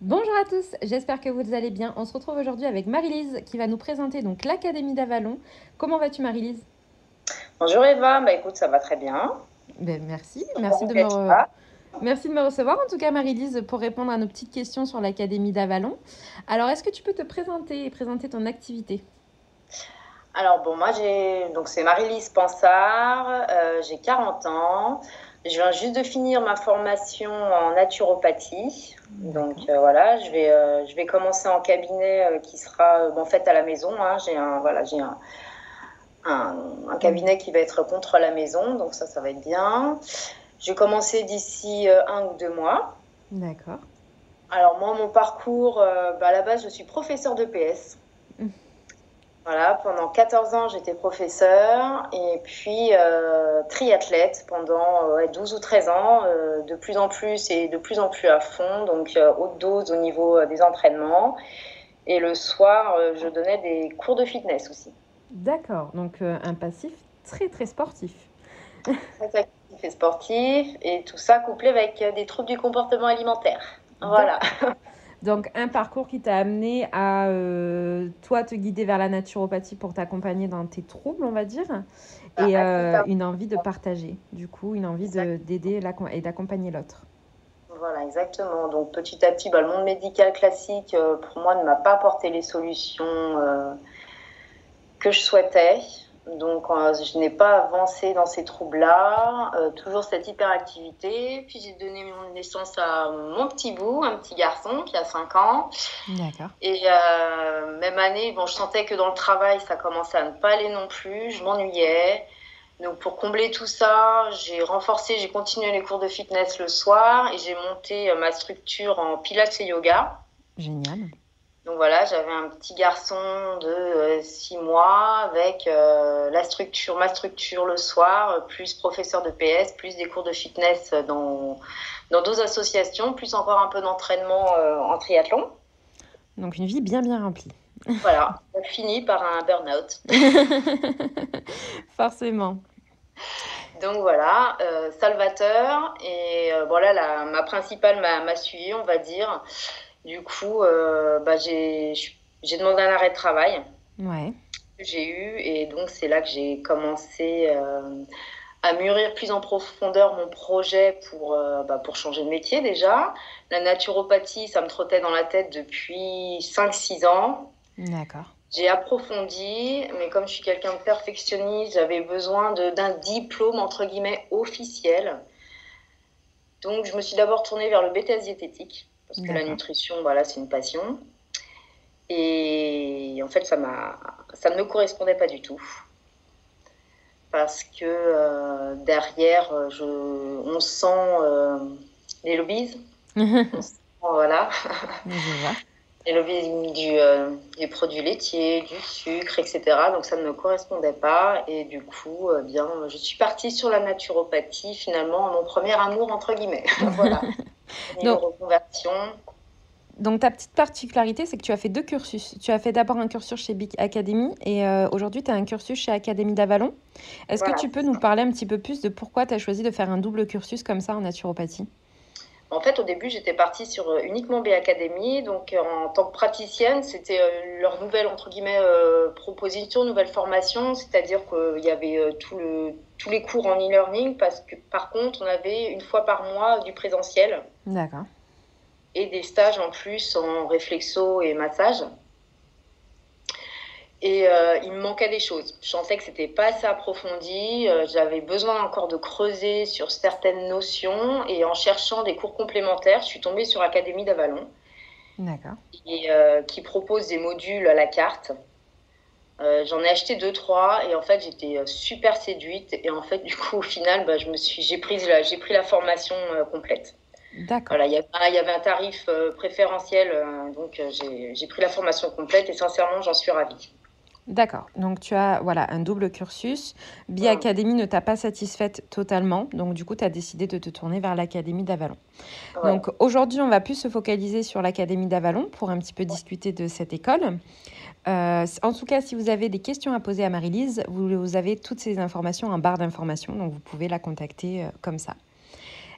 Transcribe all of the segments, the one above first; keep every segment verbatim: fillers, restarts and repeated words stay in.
Bonjour à tous, j'espère que vous allez bien. On se retrouve aujourd'hui avec Marie-Lise qui va nous présenter donc l'Académie d'Avalon. Comment vas-tu Marie-Lise? Bonjour Eva, bah écoute, ça va très bien. Ben, merci, merci de me, Comment tu re- vas? merci de me recevoir en tout cas Marie-Lise pour répondre à nos petites questions sur l'Académie d'Avalon. Alors est-ce que tu peux te présenter et présenter ton activité? Alors bon, moi j'ai donc c'est Marie-Lise Pansard, euh, j'ai quarante ans. Je viens juste de finir ma formation en naturopathie. Donc D'accord. euh, voilà, je vais euh, je vais commencer en cabinet euh, qui sera euh, bon, fait à la maison. Hein. J'ai un voilà, j'ai un, un, un Mhm. cabinet qui va être contre la maison, donc ça ça va être bien. Je vais commencer d'ici euh, un ou deux mois. D'accord. Alors moi mon parcours, euh, bah, à la base je suis professeure de P S. Mhm. Voilà, pendant quatorze ans, j'étais professeure et puis euh, triathlète pendant euh, ouais, douze ou treize ans, euh, de plus en plus et de plus en plus à fond, donc euh, haute dose au niveau euh, des entraînements. Et le soir, euh, je donnais des cours de fitness aussi. D'accord, donc euh, un passif très très sportif. Très actif et sportif, et tout ça couplé avec euh, des troubles du comportement alimentaire. Voilà. D'accord. Donc, un parcours qui t'a amené à, euh, toi, te guider vers la naturopathie pour t'accompagner dans tes troubles, on va dire, Bah, et euh, accessoirement, une envie de partager, du coup, une envie de, d'aider l'accom- et d'accompagner l'autre. voilà, exactement. Donc petit à petit, bah, le monde médical classique, euh, pour moi, ne m'a pas apporté les solutions euh, que je souhaitais. Donc euh, je n'ai pas avancé dans ces troubles-là. Euh, toujours cette hyperactivité. Puis j'ai donné naissance à mon petit bout, un petit garçon qui a cinq ans. D'accord. Et euh, même année, bon, je sentais que dans le travail, ça commençait à ne pas aller non plus. Je m'ennuyais. Donc pour combler tout ça, j'ai renforcé, j'ai continué les cours de fitness le soir et j'ai monté euh, ma structure en pilates et yoga. Génial. Donc voilà, j'avais un petit garçon de euh, six mois avec euh, la structure, ma structure le soir, plus professeur de P S, plus des cours de fitness dans dans d'autres associations, plus encore un peu d'entraînement euh, en triathlon. Donc, une vie bien, bien remplie. Voilà, on finit par un burn-out. Forcément. Donc voilà, euh, salvateur. Et euh, voilà, la, ma principale m'a, m'a suivi, on va dire. Du coup, euh, bah, j'ai, j'ai demandé un arrêt de travail Ouais. que j'ai eu. Et donc, c'est là que j'ai commencé euh, à mûrir plus en profondeur mon projet pour, euh, bah, pour changer de métier déjà. La naturopathie, ça me trottait dans la tête depuis cinq six ans. D'accord. J'ai approfondi, mais comme je suis quelqu'un de perfectionniste, j'avais besoin de, d'un diplôme, entre guillemets, officiel. Donc, je me suis d'abord tournée vers le B T S diététique, parce que la D'accord. nutrition, voilà, c'est une passion. Et en fait, ça, m'a, ça ne me correspondait pas du tout. Parce que euh, derrière, je, on sent euh, les lobbies. On sent, voilà, Je vois. les lobbies du, euh, des produits laitiers, du sucre, et cetera. Donc ça ne me correspondait pas. Et du coup, euh, bien, je suis partie sur la naturopathie, finalement, mon premier amour, entre guillemets. Voilà. Niveau Donc, reconversion. donc, ta petite particularité, c'est que tu as fait deux cursus. Tu as fait d'abord un cursus chez Big Academy et euh, aujourd'hui, tu as un cursus chez Académie d'Avalon. Est-ce que Voilà, tu peux c'est nous ça. parler un petit peu plus de pourquoi tu as choisi de faire un double cursus comme ça en naturopathie? En fait, au début, j'étais partie sur euh, uniquement B Academy. Donc, euh, en tant que praticienne, c'était euh, leur nouvelle, entre guillemets, euh, proposition, nouvelle formation. C'est-à-dire qu'il y avait euh, tout le, tous les cours en e-learning. Parce que, par contre, on avait une fois par mois du présentiel D'accord. et des stages en plus en réflexo et massage. Et euh, il me manquait des choses. Je sentais que c'était pas assez approfondi. Euh, j'avais besoin encore de creuser sur certaines notions. Et en cherchant des cours complémentaires, je suis tombée sur Académie d'Avalon, D'accord. et, euh, qui propose des modules à la carte. Euh, j'en ai acheté deux, trois, et en fait, j'étais euh, super séduite. Et en fait, du coup, au final, bah, je me suis, j'ai pris la, j'ai pris la formation euh, complète. D'accord. Voilà, il y avait, il y avait un tarif euh, préférentiel, euh, donc euh, j'ai, j'ai pris la formation complète, et sincèrement, j'en suis ravie. D'accord. Donc, tu as voilà, un double cursus. Bi Hum, Academy ne t'a pas satisfaite totalement. Donc, du coup, tu as décidé de te tourner vers l'Académie d'Avalon. ouais. Donc, aujourd'hui, on va plus se focaliser sur l'Académie d'Avalon pour un petit peu discuter de cette école. Euh, en tout cas, si vous avez des questions à poser à Marie-Lise, vous, vous avez toutes ces informations en barre d'informations. Donc, vous pouvez la contacter euh, comme ça.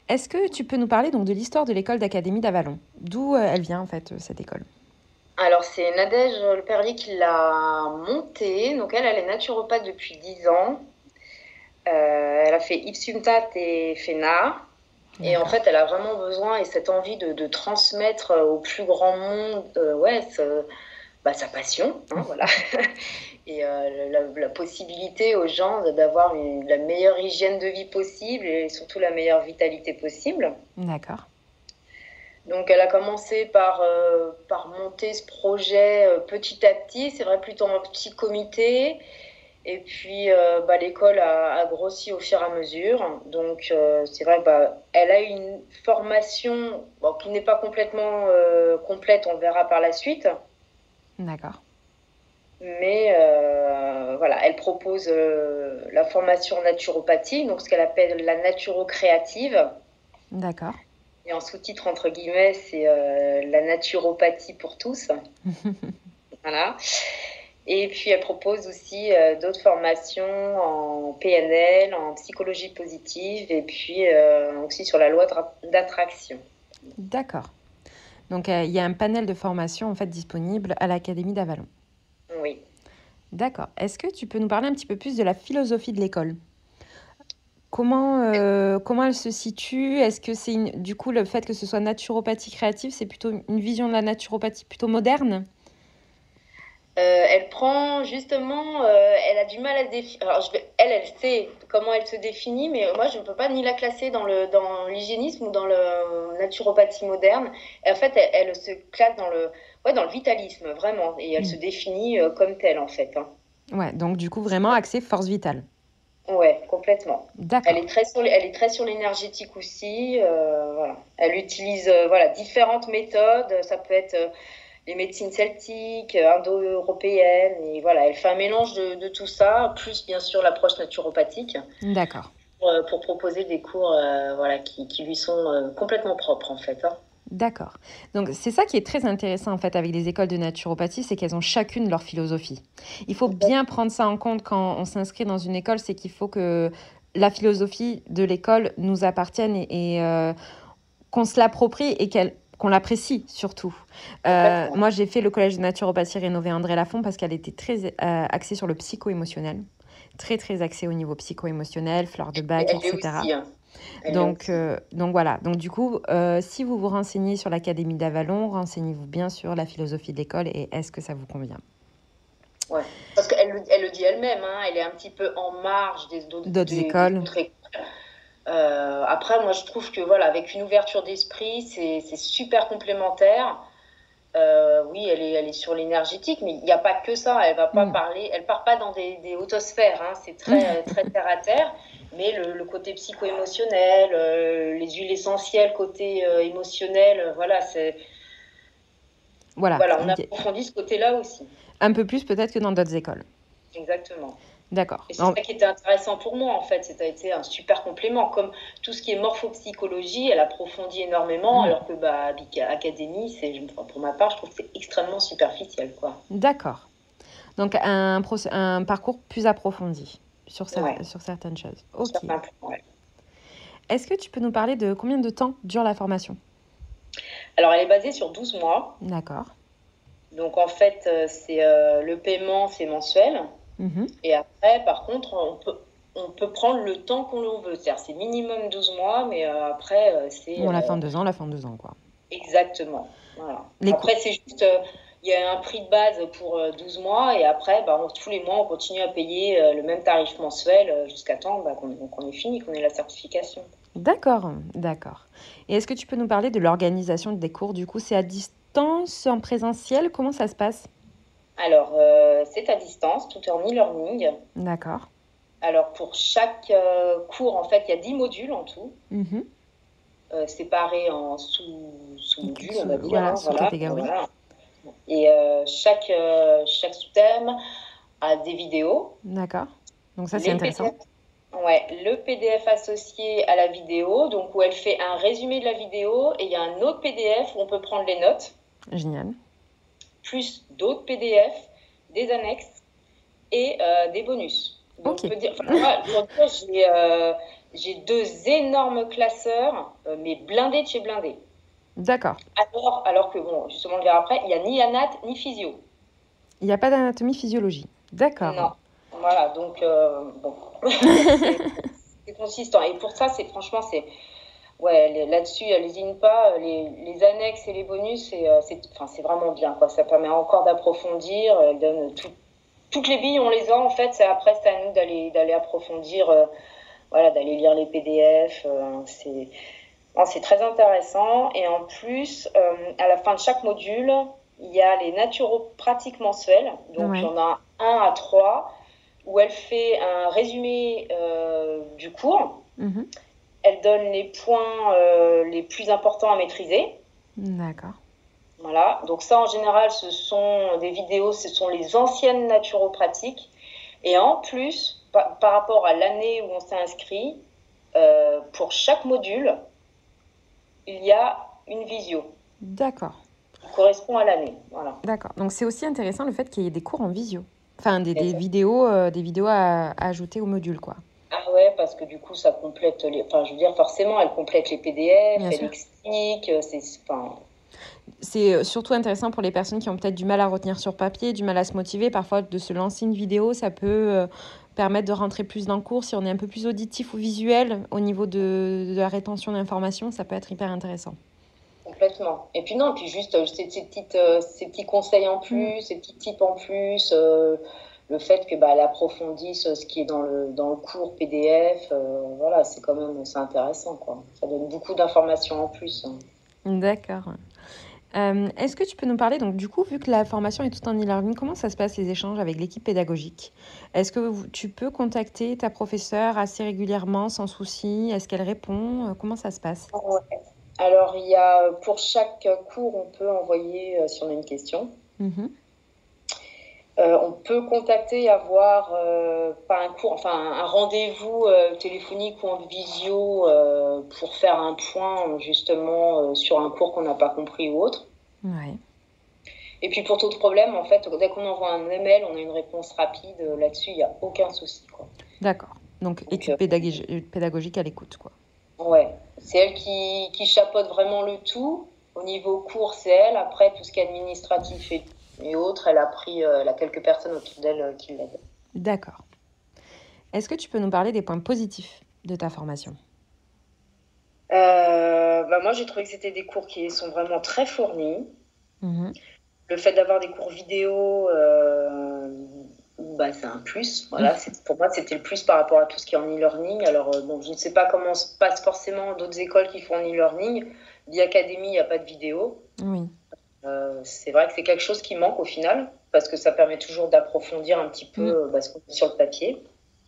Est-ce que tu peux nous parler donc de l'histoire de l'école d'Académie d'Avalon? D'où euh, elle vient en fait, euh, cette école? Alors, c'est Nadège Le Perlier qui l'a montée. Donc, elle, elle est naturopathe depuis dix ans. Euh, elle a fait Ipsumtat et FENA. Et en D'accord. fait, elle a vraiment besoin et cette envie de, de transmettre au plus grand monde euh, ouais, ce- bah, sa passion. Hein, voilà. Et euh, la, la possibilité aux gens d'avoir une- la meilleure hygiène de vie possible et surtout la meilleure vitalité possible. D'accord. Donc, elle a commencé par, euh, par monter ce projet euh, petit à petit. C'est vrai, plutôt en petit comité. Et puis, euh, bah, l'école a, a grossi au fur et à mesure. Donc, euh, c'est vrai, bah, elle a une formation bon, qui n'est pas complètement euh, complète, on verra par la suite. D'accord. Mais euh, voilà, elle propose euh, la formation en naturopathie, donc ce qu'elle appelle la naturo-créative. D'accord. Et en sous-titre, entre guillemets, c'est euh, la naturopathie pour tous. Voilà. Et puis, elle propose aussi euh, d'autres formations en P N L, en psychologie positive, et puis euh, aussi sur la loi d'attraction. D'accord. Donc, euh, il y a un panel de formations en fait disponible à l'Académie d'Avalon. Oui. D'accord. Est-ce que tu peux nous parler un petit peu plus de la philosophie de l'école? Comment, euh, comment elle se situe? Est-ce que c'est une- du coup le fait que ce soit naturopathie créative, c'est plutôt une vision de la naturopathie plutôt moderne? Euh, elle prend justement, euh, elle a du mal à se définir. Alors, je vais- elle, elle sait comment elle se définit, mais moi, je ne peux pas ni la classer dans le dans l'hygiénisme ou dans le naturopathie moderne. Et en fait, elle, elle se classe dans le, ouais, dans le vitalisme, vraiment. Et elle Mm. se définit euh, comme telle, en fait. Hein. Ouais, donc du coup vraiment axé force vitale. Ouais, complètement. Elle D'accord. est très sur, les- elle est très sur l'énergétique aussi. Euh, voilà. Elle utilise euh, voilà, différentes méthodes. Ça peut être euh, les médecines celtiques, euh, indo-européennes. Et voilà, elle fait un mélange de, de tout ça, plus bien sûr l'approche naturopathique, D'accord. pour, euh, pour proposer des cours euh, voilà, qui, qui lui sont euh, complètement propres en fait. Hein. D'accord. Donc c'est ça qui est très intéressant en fait avec les écoles de naturopathie, c'est qu'elles ont chacune leur philosophie. Il faut bien prendre ça en compte quand on s'inscrit dans une école, c'est qu'il faut que la philosophie de l'école nous appartienne et, et, euh, qu'on se l'approprie et qu'elle qu'on l'apprécie surtout. Euh, Complètement. moi, j'ai fait le collège de naturopathie rénové André Lafont parce qu'elle était très euh, axée sur le psycho-émotionnel, très très axée au niveau psycho-émotionnel, fleur de bac, Elle l'est et cetera. aussi. Hein. Elle l'est Donc, aussi. euh, donc voilà. Donc du coup, euh, si vous vous renseignez sur l'Académie d'Avalon, renseignez-vous bien sur la philosophie de l'école et est-ce que ça vous convient. Ouais. Parce qu'elle le- elle le dit elle-même, hein, elle est un petit peu en marge des, d'autres- D'autres des, des écoles, autres écoles. Euh, après, moi, je trouve que voilà, avec une ouverture d'esprit, c'est, c'est super complémentaire. Euh, oui, elle est, elle est sur l'énergétique, mais il n'y a pas que ça. Elle va pas mm. parler, elle part pas dans des, des hautosphères. Hein, c'est très, très terre à terre. Mais le, le côté psycho-émotionnel, euh, les huiles essentielles côté euh, émotionnel, euh, voilà, c'est, Voilà, voilà, on approfondit ce côté-là aussi. un peu plus peut-être que dans d'autres écoles. Exactement. D'accord. Et c'est En- ça qui était intéressant pour moi, en fait. C'était été un super complément. Comme tout ce qui est morphopsychologie, elle approfondit énormément, mm. alors que bah, Big Academy, c'est, pour ma part, je trouve que c'est extrêmement superficiel. Quoi. D'accord. Donc un, proce- un parcours plus approfondi sur, cer- Ouais, sur certaines choses. sur Ok. certains points, ouais. Est-ce que tu peux nous parler de combien de temps dure la formation? Alors, elle est basée sur douze mois. D'accord. Donc, en fait, euh, c'est, euh, le paiement, c'est mensuel. Mhm. Et après, par contre, on peut, on peut prendre le temps qu'on l'on veut. C'est-à-dire, c'est minimum douze mois, mais euh, après, euh, c'est... Bon, la euh, fin de deux ans, la fin de deux ans, quoi. Exactement. Voilà. Les cours. Après, c'est juste, euh, il y a un prix de base pour euh, douze mois et après, bah, on- tous les mois, on continue à payer euh, le même tarif mensuel euh, jusqu'à temps bah, qu'on qu'on ait fini, qu'on ait la certification. D'accord, d'accord. Et est-ce que tu peux nous parler de l'organisation des cours? Du coup, c'est à distance, en présentiel? Comment ça se passe? Alors, euh, c'est à distance, tout est en e-learning. D'accord. Alors, pour chaque euh, cours, en fait, il y a dix modules en tout, Mhm. euh, séparés en sous, sous-modules, on va Sous- dire. voilà, Hein, sous voilà, catégorie. voilà. Et euh, chaque, euh, chaque sous-thème a des vidéos. D'accord. Donc ça, c'est Les intéressant. P D F, ouais, le P D F associé à la vidéo, donc où elle fait un résumé de la vidéo, et il y a un autre P D F où on peut prendre les notes, Génial. plus d'autres P D F, des annexes et euh, des bonus. Donc, Ok. peut dire, enfin, moi, pour dire, j'ai, euh, j'ai deux énormes classeurs, euh, mais blindés de chez blindés. D'accord. Alors, alors que, bon, justement, on le verra après, il n'y a ni anat ni physio. Il n'y a pas d'anatomie physiologie. D'accord. Non. Voilà, donc, euh, bon, c'est, c'est consistant. Et pour ça, c'est franchement, c'est... Ouais, les- là-dessus, elle n'hésite pas. Les, les annexes et les bonus, c'est, euh, c'est, enfin, c'est vraiment bien, quoi. Ça permet encore d'approfondir. Elle donne tout- toutes les billes, on les a, en fait. C'est, après, c'est à nous d'aller, d'aller approfondir, euh, voilà, d'aller lire les P D F. euh, c'est, non, c'est très intéressant. Et en plus, euh, à la fin de chaque module, il y a les naturopratiques mensuelles. Donc, Ouais. il y en a un à trois, où elle fait un résumé euh, du cours. Mhm. Elle donne les points euh, les plus importants à maîtriser. D'accord. Voilà. Donc ça, en général, ce sont des vidéos, ce sont les anciennes naturopratiques. Et en plus, par, par rapport à l'année où on s'est inscrit, euh, pour chaque module, il y a une visio D'accord. qui correspond à l'année. Voilà. D'accord. Donc c'est aussi intéressant le fait qu'il y ait des cours en visio. Enfin, des, des vidéos, euh, des vidéos à, à ajouter au module, quoi. Ah ouais, parce que du coup, ça complète les... Enfin, je veux dire, forcément, elle complète les P D F, Bien elle sûr. explique, c'est... Enfin, C'est euh, surtout intéressant pour les personnes qui ont peut-être du mal à retenir sur papier, du mal à se motiver. Parfois, de se lancer une vidéo, ça peut euh, permettre de rentrer plus dans le cours. Si on est un peu plus auditif ou visuel au niveau de, de la rétention d'informations, ça peut être hyper intéressant. complètement. Et puis non, puis juste euh, ces, ces petites, euh, ces petits conseils en plus, Mm. ces petits tips en plus, euh, le fait que bah, elle approfondisse ce qui est dans le, dans le cours P D F, euh, voilà, c'est quand même c'est intéressant, quoi. Ça donne beaucoup d'informations en plus. Hein. D'accord. Euh, est-ce que tu peux nous parler, donc du coup, vu que la formation est toute en e-learning, comment ça se passe les échanges avec l'équipe pédagogique? Est-ce que vous- tu peux contacter ta professeure assez régulièrement sans souci? Est-ce qu'elle répond? Euh, Comment ça se passe? Ouais. Alors, il y a, pour chaque cours, on peut envoyer, euh, si on a une question. Mhm. Euh, on peut contacter et avoir, euh, pas un cours, enfin un, un rendez-vous euh, téléphonique ou en visio euh, pour faire un point justement euh, sur un cours qu'on n'a pas compris ou autre. Ouais, Et puis pour tout problème, en fait, dès qu'on envoie un email, on a une réponse rapide euh, là-dessus, il n'y a aucun souci, quoi. d'accord. Donc, Donc, équipe euh, pédagogi- pédagogique à l'écoute, quoi. ouais, c'est elle qui, qui chapeaute vraiment le tout. Au niveau cours, c'est elle. Après, tout ce qui est administratif et, et autres, elle a pris, euh, elle a quelques personnes autour d'elle euh, qui l'aident. D'accord. Est-ce que tu peux nous parler des points positifs de ta formation? Euh, bah moi, j'ai trouvé que c'était des cours qui sont vraiment très fournis. Mhm. Le fait d'avoir des cours vidéo, euh, bah, c'est un plus. Voilà, c'est, pour moi, c'était le plus par rapport à tout ce qui est en e-learning. Alors, euh, bon, je ne sais pas comment se passe forcément d'autres écoles qui font en e-learning. L'e-Académie, il n'y a pas de vidéo. Oui, Euh, c'est vrai que c'est quelque chose qui manque au final, parce que ça permet toujours d'approfondir un petit Mm. peu euh, bah, ce qu'on fait sur le papier.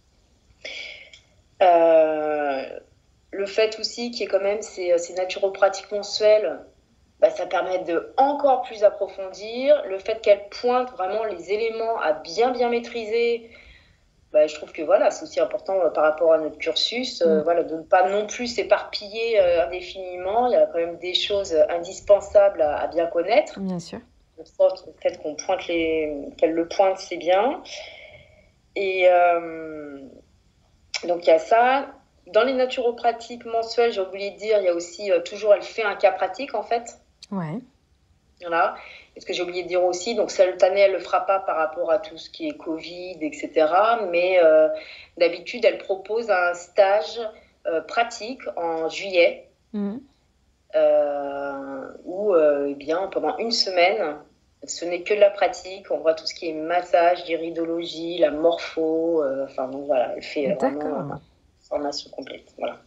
Euh, le fait aussi qu'il y ait quand même ces, ces naturopratiques mensuelles, bah, ça permet de encore plus approfondir. Le fait qu'elle pointe vraiment les éléments à bien bien maîtriser, bah, je trouve que voilà, c'est aussi important euh, par rapport à notre cursus, euh, Mm. voilà, de ne pas non plus s'éparpiller euh, indéfiniment. Il y a quand même des choses indispensables à, à bien connaître. Bien sûr. Le fait qu'on pointe les, qu'elle le pointe, c'est bien. Et euh, donc il y a ça. Dans les naturopratiques mensuelles, j'ai oublié de dire, il y a aussi euh, toujours, elle fait un cas pratique en fait. Ouais. Voilà. Et ce que j'ai oublié de dire aussi, donc cette année, elle ne le fera pas par rapport à tout ce qui est Covid, et cetera. Mais euh, d'habitude, elle propose un stage euh, pratique en juillet Mm. euh, où, euh, eh bien, pendant une semaine, ce n'est que de la pratique. On voit tout ce qui est massage, l'iridologie, la morpho. Euh, enfin, donc voilà, elle fait vraiment euh, D'accord. une formation complète. Voilà.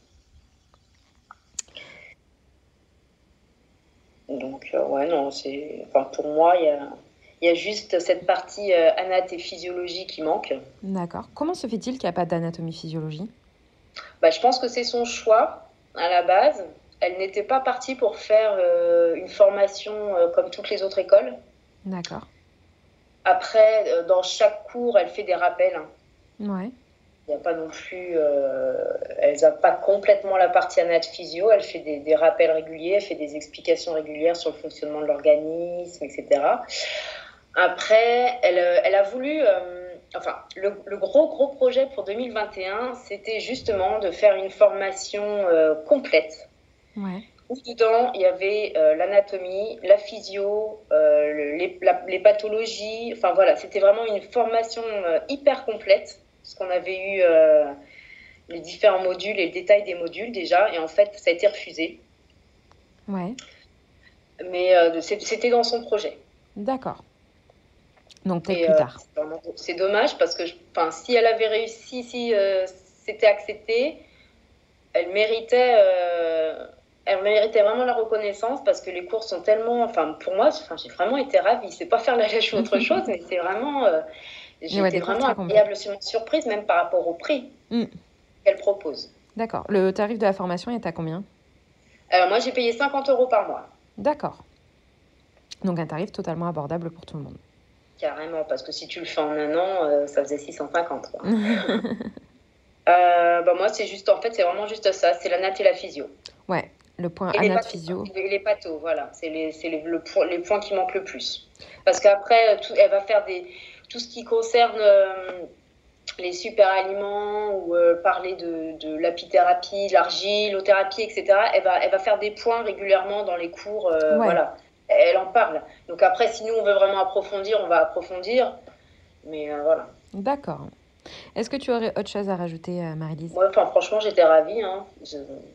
Donc, euh, ouais, non, c'est. Enfin, pour moi, il y a, il y a juste cette partie euh, anat et physiologie qui manque. D'accord. Comment se fait-il qu'il n'y a pas d'anatomie-physiologie? Bah, je pense que c'est son choix à la base. Elle n'était pas partie pour faire euh, une formation euh, comme toutes les autres écoles. D'accord. Après, euh, dans chaque cours, elle fait des rappels. Hein. Ouais. Il n'y a pas non plus. Euh, elle n'a pas complètement la partie anat physio. Elle fait des, des rappels réguliers, elle fait des explications régulières sur le fonctionnement de l'organisme, et cetera. Après, elle, elle a voulu. Euh, enfin, le, le gros, gros projet pour deux mille vingt et un, c'était justement de faire une formation euh, complète. Ouais. Où dedans, il y avait euh, l'anatomie, la physio, euh, le- les, la- les pathologies. Enfin voilà, c'était vraiment une formation euh, hyper complète, parce qu'on avait eu euh, les différents modules et le détail des modules déjà, et en fait, ça a été refusé. Ouais. Mais euh, c'est- c'était dans son projet. D'accord. Donc peut-être Et plus euh, tard. c'est vraiment- c'est dommage, parce que je- enfin, si elle avait réussi, si euh, c'était accepté, elle méritait, euh, elle méritait vraiment la reconnaissance, parce que les cours sont tellement, enfin pour moi, enfin, j'ai vraiment été ravie. C'est pas faire la lèche ou autre chose, mais c'est vraiment, euh, j'ai Ouais, été des cours vraiment très complets. agréablement surprise, même par rapport au prix Mm. qu'elle propose. D'accord. Le tarif de la formation est à combien? Alors moi, j'ai payé cinquante euros par mois, D'accord. Donc un tarif totalement abordable pour tout le monde. carrément, parce que si tu le fais en un an, euh, ça faisait six cent cinquante. Quoi. euh, bah moi, c'est juste, en fait, c'est vraiment juste ça, c'est la natte et la physio. Ouais, le point Et les anat pathos, physio. et les pathos, voilà, c'est les, c'est les, le point- les points qui manquent le plus. Parce qu'après, tout, elle va faire des, tout ce qui concerne euh, les super aliments ou euh, parler de, de l'apithérapie, l'argilothérapie, et cetera. Elle va, elle va faire des points régulièrement dans les cours, euh, Ouais, voilà. Elle en parle. Donc après, si nous on veut vraiment approfondir, on va approfondir. Mais euh, voilà. d'accord. Est-ce que tu aurais autre chose à rajouter, euh, Marie-Lise? Moi, enfin, franchement, j'étais ravie. Hein. Je,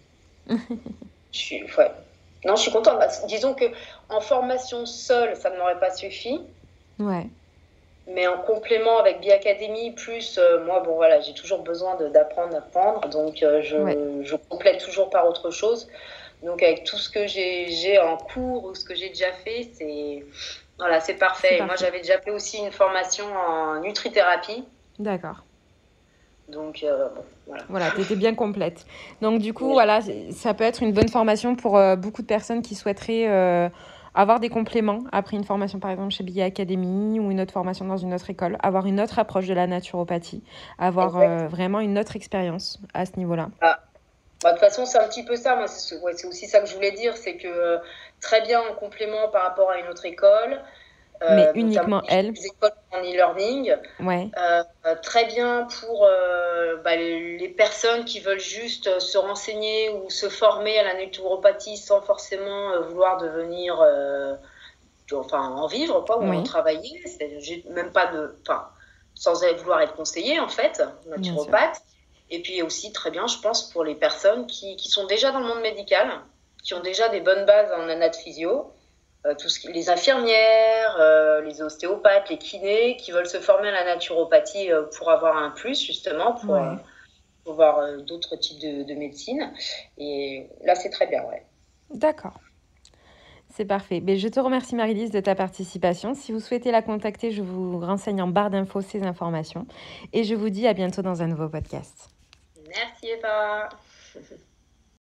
je suis, ouais. Non, je suis contente. Bah, disons que en formation seule, ça ne m'aurait pas suffi. Ouais, Mais en complément avec Biacademy, plus euh, moi, bon voilà, j'ai toujours besoin de- d'apprendre, d'apprendre. Donc euh, ouais, je, je complète toujours par autre chose. Donc avec tout ce que j'ai j'ai en cours ou ce que j'ai déjà fait, c'est voilà, c'est c'est parfait. Et moi, parfait. j'avais déjà fait aussi une formation en nutrithérapie. D'accord. Donc euh, bon, voilà. Voilà, tu étais bien complète. Donc du coup, Mais voilà, c'est- ça peut être une bonne formation pour euh, beaucoup de personnes qui souhaiteraient euh, avoir des compléments après une formation, par exemple, chez Billy Academy ou une autre formation dans une autre école, avoir une autre approche de la naturopathie, avoir euh, exact. vraiment une autre expérience à ce niveau-là. Ah. Bah, de toute façon, c'est un petit peu ça. Moi, c'est ouais, c'est aussi ça que je voulais dire, c'est que euh, très bien en complément par rapport à une autre école, Mais euh, notamment uniquement les, elle, les écoles en e-learning. ouais, Euh, très bien pour euh, bah, les personnes qui veulent juste se renseigner ou se former à la naturopathie sans forcément euh, vouloir devenir, euh, enfin en vivre quoi, ou en oui, travailler, c'est même pas de, enfin sans vouloir être conseillé en fait, bien sûr. naturopathe. Et puis aussi très bien, je pense, pour les personnes qui, qui sont déjà dans le monde médical, qui ont déjà des bonnes bases en anat physio. Euh, tout ce qui, les infirmières, euh, les ostéopathes, les kinés qui veulent se former à la naturopathie euh, pour avoir un plus, justement, pour, euh, Ouais, pour voir euh, d'autres types de, de médecine. Et là, c'est très bien, ouais. d'accord. C'est parfait. Mais je te remercie, Marie-Lise, de ta participation. Si vous souhaitez la contacter, je vous renseigne en barre d'infos ces informations. Et je vous dis à bientôt dans un nouveau podcast. Merci, Eva.